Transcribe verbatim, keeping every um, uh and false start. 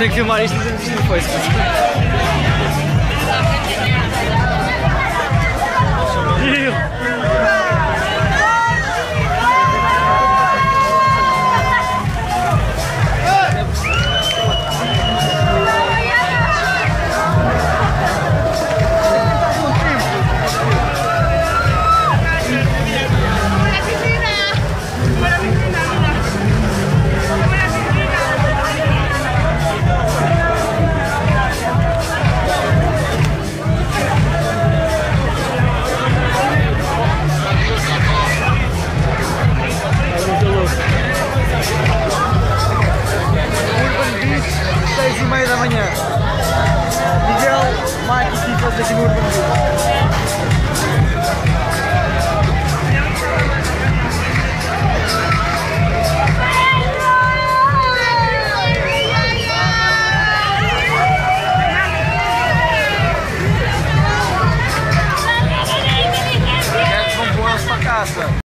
tenho que filmar isto e dizer isto no Facebook. seis e meia da manhã. Miguel, Mike e Tifas aqui no Urban Beach. Vão com eles para casa.